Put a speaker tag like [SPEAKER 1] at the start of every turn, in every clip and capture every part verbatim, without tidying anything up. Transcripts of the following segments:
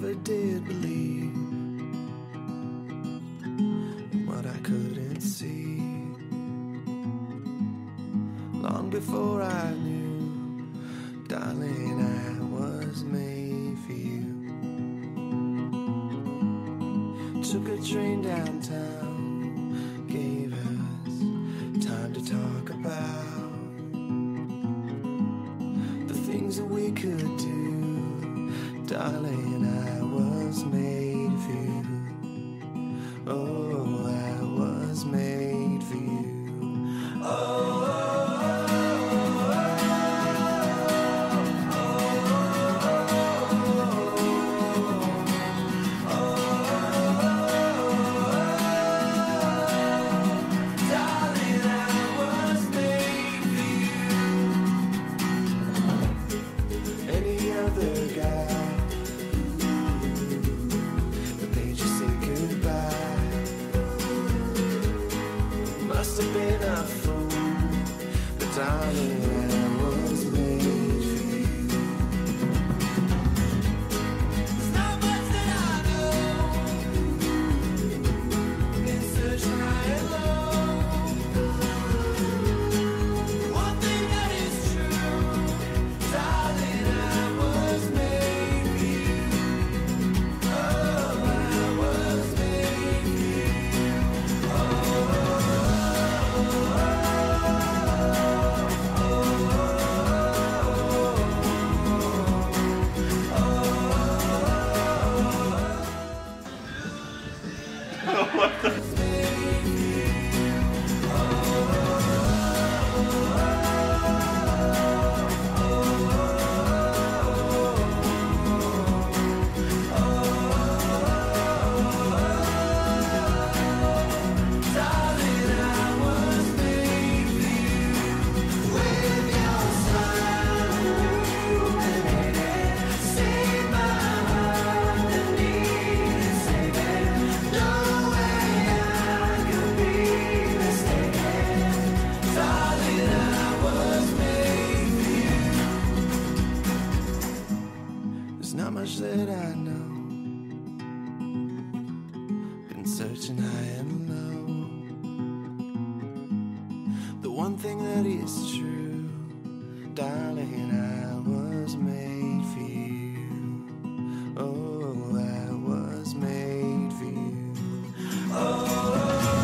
[SPEAKER 1] never did believe in what I couldn't see. Long before I knew, darling, I was made for you. Took a train downtown, gave us time to talk about the things that we could do. Darling, I was made for you. Oh, I was made for you. Oh. That I know, been searching high and low. The one thing that is true, darling, I was made for you. Oh, I was made for you. Oh.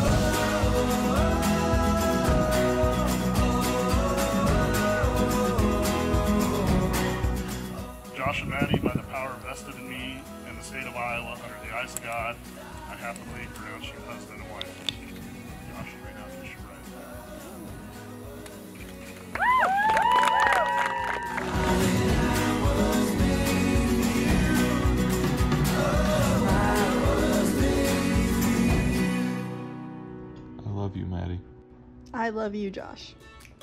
[SPEAKER 2] Josh and Maddie, by the power vested in me in the state of Iowa under the eyes of God, I happily pronounce you husband and wife. Josh, right now, kiss your
[SPEAKER 3] right. I love you, Maddie.
[SPEAKER 4] I love you, Josh.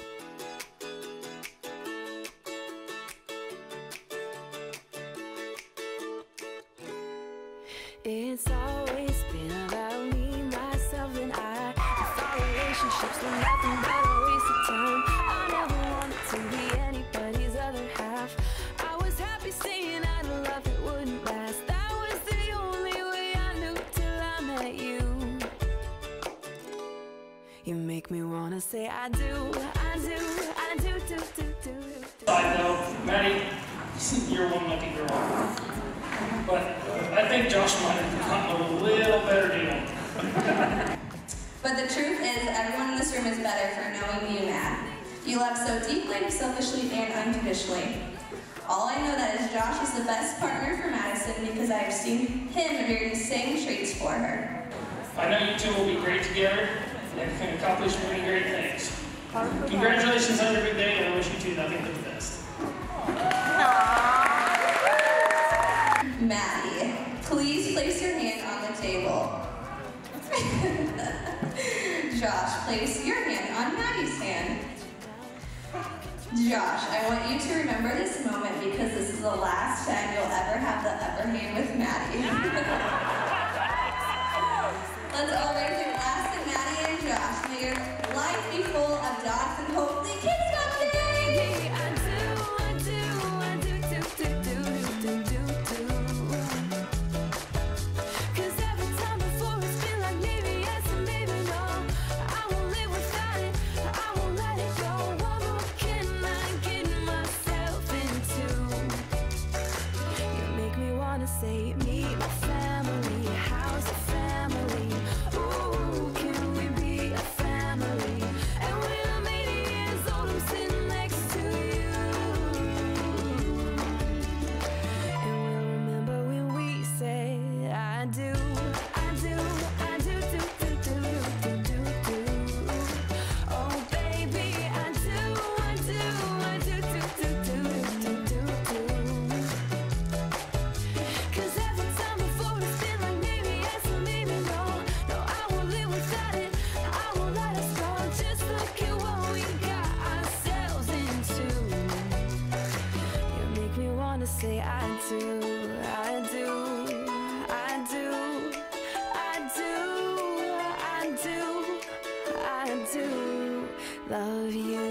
[SPEAKER 5] It's always been about me, myself, and I. If our relationships were nothing but a waste of time, I never wanted to be anybody's other half. I was happy saying I'd love it wouldn't last. That was the only way I knew till I met you. You make me wanna say I do, I do, I do, do, do, do, do.
[SPEAKER 6] Side note, Maddie, you're one lucky girl. But I think Josh might have gotten a little better deal.
[SPEAKER 7] But the truth is, everyone in this room is better for knowing you, Matt. You love so deeply, selfishly, and unconditionally. All I know that is Josh is the best partner for Madison because I have seen him veer the same traits for her.
[SPEAKER 6] I know you two will be great together and can accomplish many great things. Congratulations on your big day, and I wish you two nothing but the best.
[SPEAKER 7] Maddie, please place your hand on the table. Josh, place your hand on Maddie's hand. Josh, I want you to remember this moment because this is the last time you'll ever have the upper hand with Maddie. Let's all raise a glass to Maddie and Josh. May your life be full of dots and hopefully kids someday. I do, I do, I do, do, do, do, do, do, do.
[SPEAKER 5] say I do, I do, I do, I do, I do, I do love you.